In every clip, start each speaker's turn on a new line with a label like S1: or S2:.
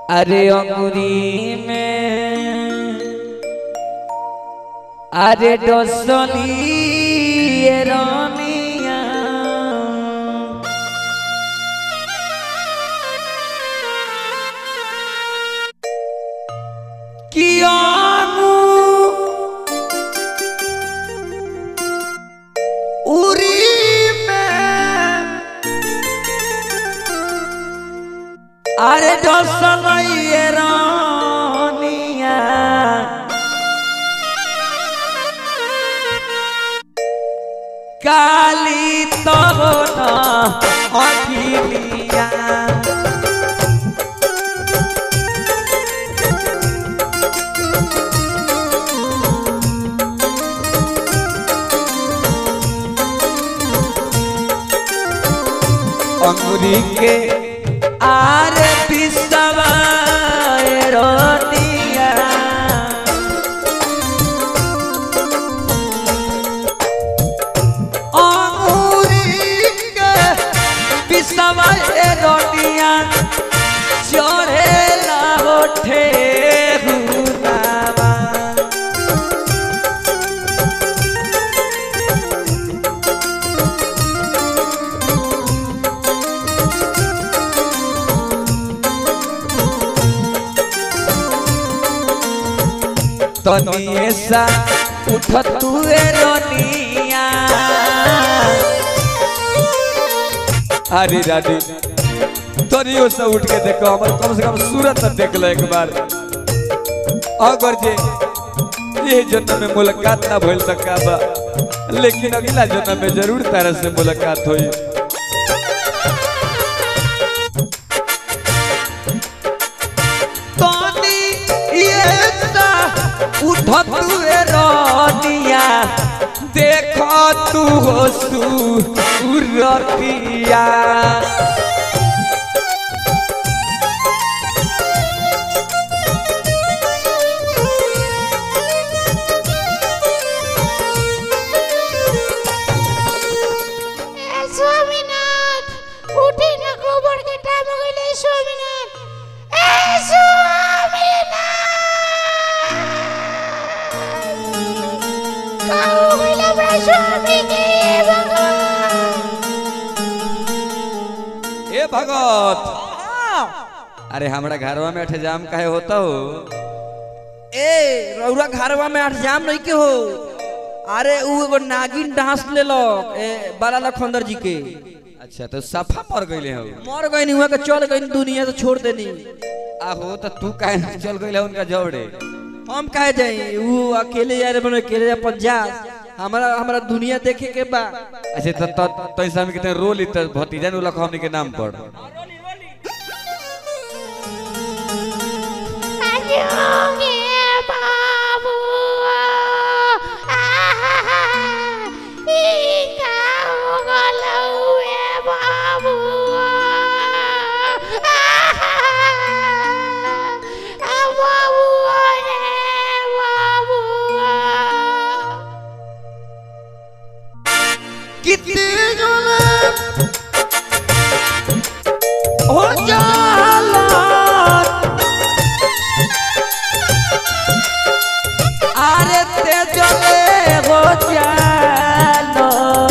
S1: अरे अंगुरी में अरे डोसली रानिया किया अरे डोसलिए रानिया काली तो ना अखिलिया अंगुरी के आरे पिसवा रोटिया अंगूरी के पिसवा रोटिया चढ़ेला होठे हुदावा तनिए सा उठ तुए रोनिया अरे रानी तनियो सा उठ के देखो हमर कम से कम सूरत तो देख लो एक बार अगर जे ये जन्म में मुलाकात ना भइल सका बा लेकिन अगला जन्म में जरूर तारा से मुलाकात होई उठ तुए रोनिया देखो तू हो सूरतिया
S2: स्वामीनाथ उठी ना गोबर के टाइम हो गइले स्वामीनाथ
S1: ए भगत अरे हमरा घरवा में अठजाम काहे होता हो
S3: ए रौरा घरवा में अठजाम नहीं के हो अरे उ एगो नागिन डांस लेलक ए बाला लखंदर जी के
S1: अच्छा तो सफा मर गइले हो
S3: मर गई नहीं हुआ के चल गई दुनिया से छोड़ देनी
S1: आहो तो तू काहे ना चल गइले उनका जोड़े
S3: हम काहे जाई उ अकेले यार बने अकेले अपन जा हमरा दुनिया देखे के बा
S1: अच्छा तो ऐसा में कितने रोली तो भतीजा नु लख हमनी के नाम पर
S2: कितने हो जाला
S1: अरे ते जले हो जालो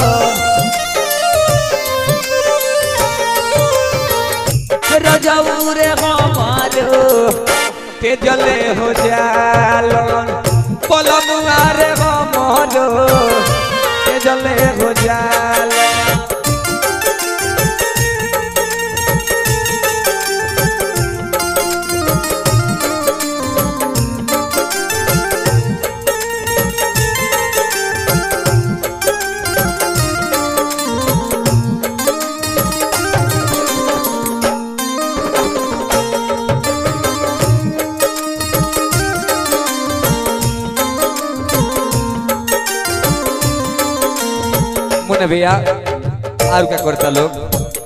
S1: रजऊ रे हमारो ते जले हो जालो पलमुआ रे हमारो ते जले हो जालो मुन्ना भैया और क्या करता लोग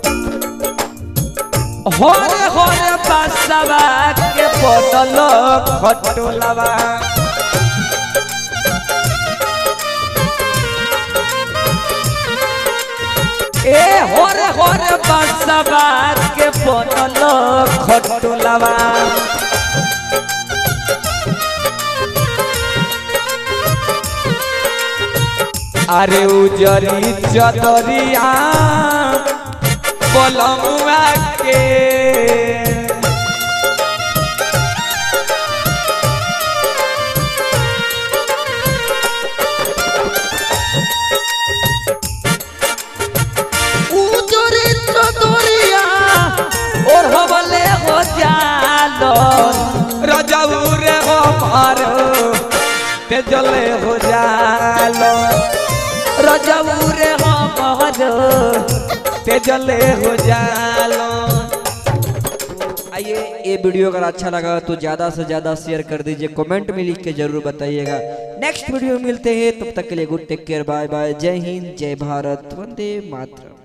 S1: होरे होरे पासवा के बोतलो खटोलावा ए होरे होरे पास सवार के बनल खटुलवा अरे उजरी चदरिया बलमुआ के
S3: उजरी चदरिया
S1: और हवले हो जालो रजाऊ रे हो मारो ते जले हो जालो रजाऊ रे हो मारो ते जले हो जालो।
S3: आइए ये वीडियो अगर अच्छा लगा तो ज़्यादा से ज़्यादा शेयर कर दीजिए, कमेंट में लिख के जरूर बताइएगा। नेक्स्ट वीडियो मिलते हैं, तब तक के लिए good take care, bye bye, जय हिंद, जय भारत, वंदे मातरम।